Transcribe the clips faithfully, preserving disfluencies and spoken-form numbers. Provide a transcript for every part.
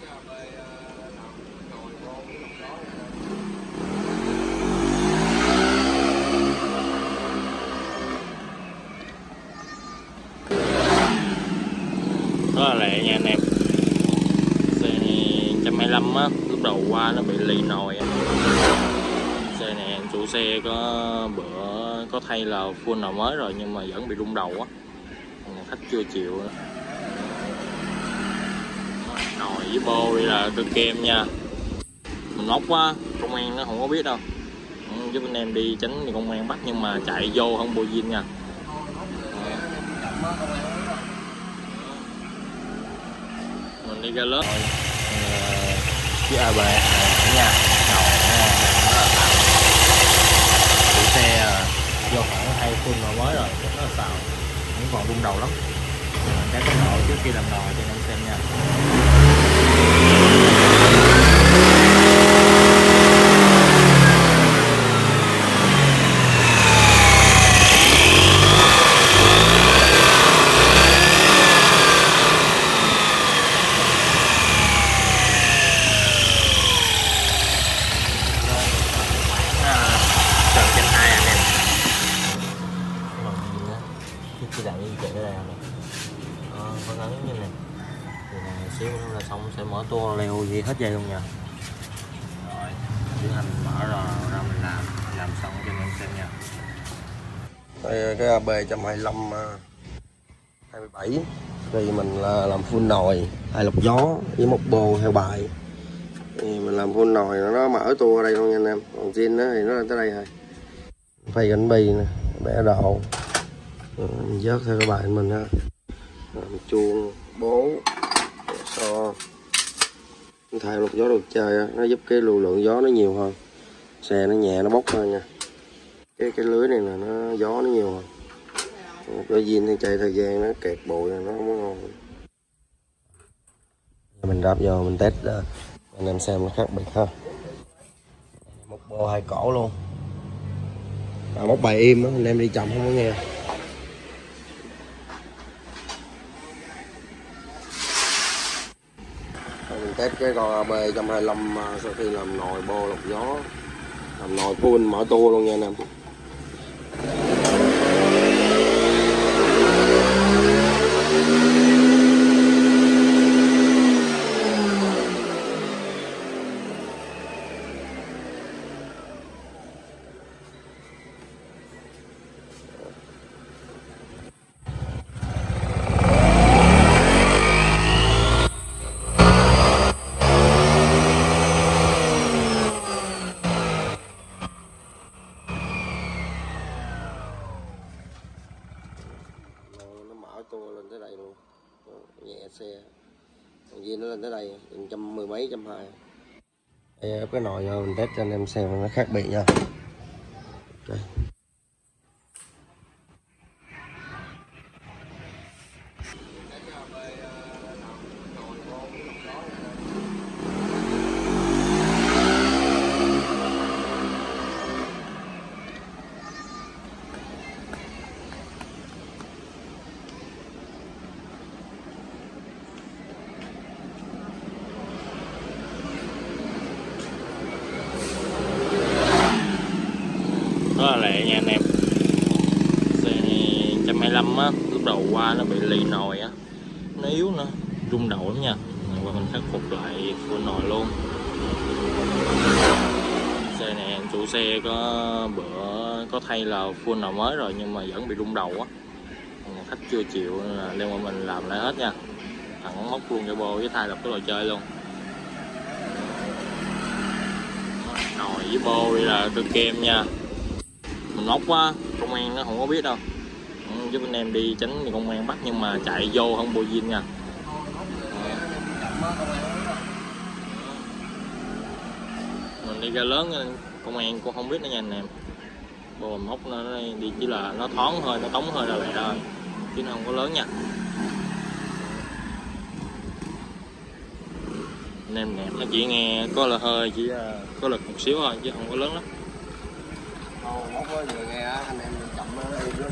Rất là lẹ nha anh em. Xe này một trăm hai mươi lăm á, lúc đầu qua nó bị lì nồi á. Xe này chủ xe có bữa có thay là full nồi mới rồi nhưng mà vẫn bị rung đầu á, khách chưa chịu nữa. Nồi với bô đây là cơ kem nha, mình móc quá công an nó không có biết đâu, giúp anh em đi tránh thì công an bắt nhưng mà chạy vô không bô zin nha. Mình đi ra lớp chiếc a bê nha, đầu nó là xào, chủ xe vô khoảng hai full nồi mới rồi rất là xào, vẫn còn rung đầu lắm. Cái tốc độ trước khi làm nồi cho anh em xem nha. Cái đạn như chạy ở đây này, đó, có ngắn như này, thì này xíu nữa là xong sẽ mở tua leo gì hết dây luôn nha. Rồi tiến hành mở ra ra mình làm làm xong cho anh em xem nha. Đây, cái a bê một trăm hai mươi lăm hai mươi bảy thì mình là làm full nồi hai lọc gió với một bô theo bài, thì mình làm full nồi nó mở tua ở đây luôn nha anh em, còn zin thì nó lên tới đây thôi. Phay gánh bi nè, bẻ độ, mình vớt theo cái bài mình ha, làm chuông bố so thay lọc gió đồ chơi á, nó giúp cái lưu lượng gió nó nhiều hơn, xe nó nhẹ nó bốc hơn nha. Cái cái lưới này là nó gió nó nhiều hơn, cái zin thì chạy thời gian nó kẹt bụi nó không có ngon. Mình đáp vô mình test anh em xem nó khác biệt ha. Một bô hai cổ luôn, à, một bài im đó, anh em đi chậm không có nghe. Mình test cái con a bê một trăm hai mươi lăm sau khi làm nồi bô lọc gió, làm nồi full mở tua luôn nha anh em. Tua lên tới đây luôn, nhẹ xe, còn zin nó lên tới đây một trăm mười mấy, trăm hai. Đây ép cái nồi vô mình test cho anh em xem nó khác biệt nha. Đây. Rất là lẹ nha anh em. Xe này một trăm hai mươi lăm á, lúc đầu qua nó bị lì nồi á, nó yếu nữa, rung đầu lắm nha. Và mình khắc phục lại full nồi luôn. Xe này chủ xe có bữa có thay là full nồi mới rồi nhưng mà vẫn bị rung đầu á, khách chưa chịu nên là đem qua mình làm lại hết nha. Thằng móc luôn cái bô với thay lập cái đồ chơi luôn. Nồi với bô đây là cơ kem nha, mình móc quá công an nó không có biết đâu, giúp anh em đi tránh thì công an bắt nhưng mà chạy vô không bô zin nha. Mình đi ra lớn công an cũng không biết nữa nha anh em. Bô móc nó đi chỉ là nó thoáng hơi, nó tống hơi là lẹ thôi chứ nó không có lớn nha. Anh em nè, nó chỉ nghe có là hơi, chỉ có lực một xíu thôi chứ không có lớn lắm. Ồ, móc vừa nghe anh em chậm nó im lắm.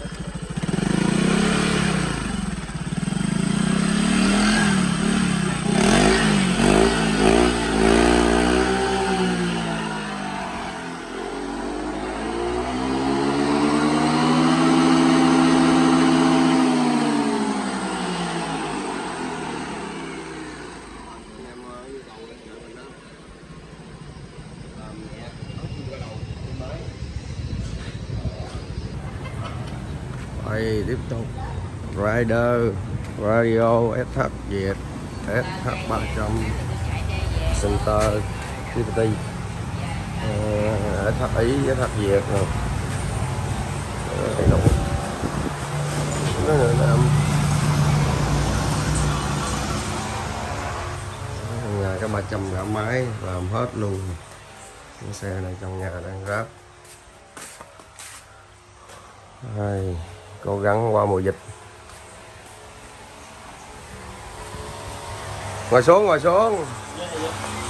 Rồi tiếp tục Rider Radio ét hát Việt ét hát ba trăm Center Liberty ét hát Ý ét hát Việt rồi nó nữa Nam nhà cái ba trăm gã máy làm hết luôn. Cái xe này trong nhà đang ráp. Hay cố gắng qua mùa dịch. Ngồi xuống ngồi xuống.